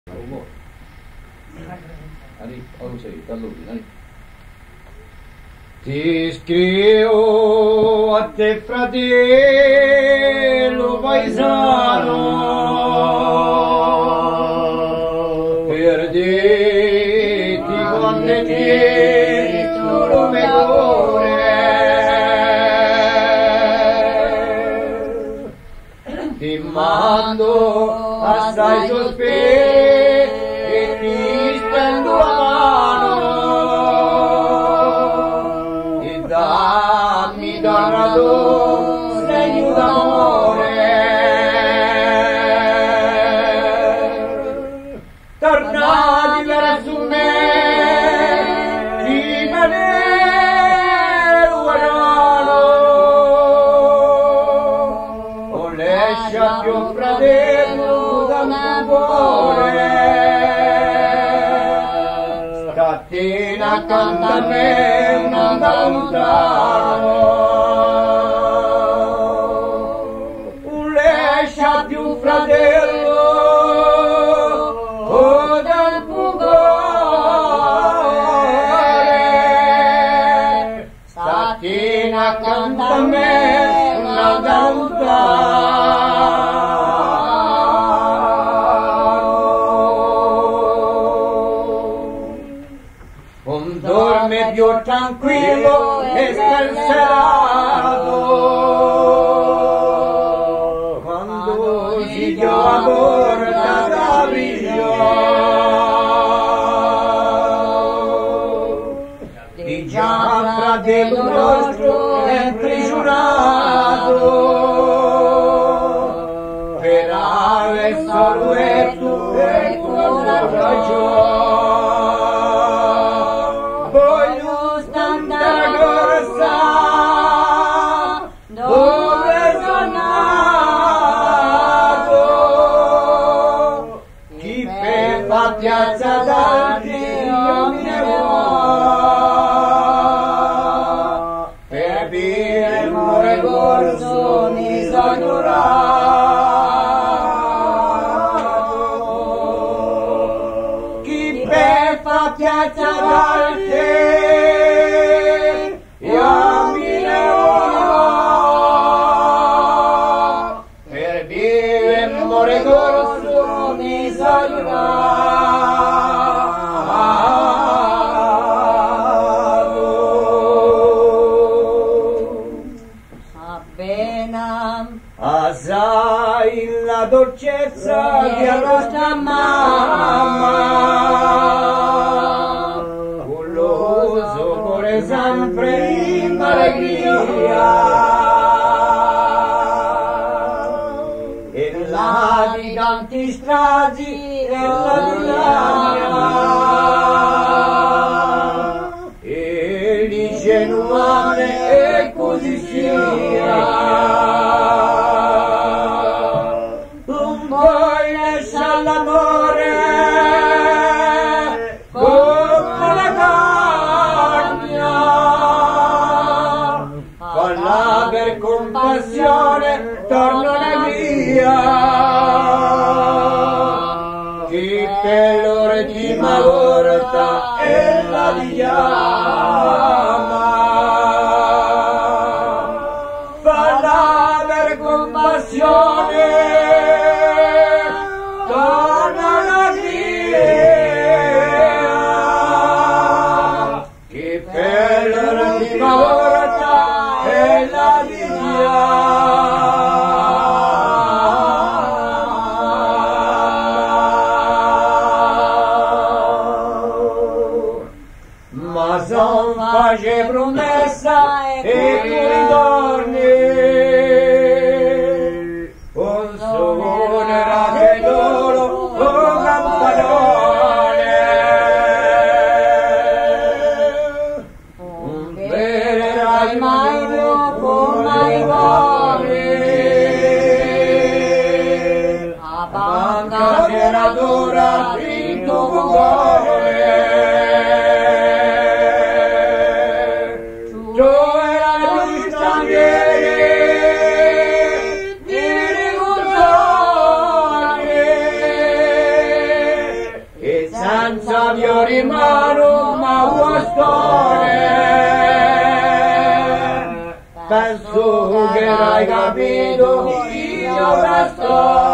Ti scrivo a te fratello paesano per dirti quando è dietro me cuore ti mando assai sospetto e ti stendo la mano e dammi donato segno d'amore tornati verso me di venere guarano o lescia più fratello da mio cuore statena accanto a me non da lontano un lescia più fratello o dal cuore statena accanto a me non da lontano dorme più tranquillo e spensierato quando si dio amore da brillo di già fratello nostro è imprigionato per ave solo e tu e tua ragione piazza dal Dio ne vuoi per dire il muore corso misonorato chi beffa piazza dal Dio ne vuoi per dire il muore corso misonorato assai la dolcezza di nostra mamma con l'uso cuore sempre in allegria e la di tanti strati e la di lacrima e l'ingenuame e così sia l'amore come la cagna falla per compassione torna allegria chi per l'ultima volta e la chiama falla per compassione che per l'ultima volta è la ma son face promessa e tu ritorni un suonerà che loro un campanone un venerai mai dopo mai cuore a banca generadora in tuo cuore tu era senza fiori in mano ma guastone, penso che l'hai capito, io la sto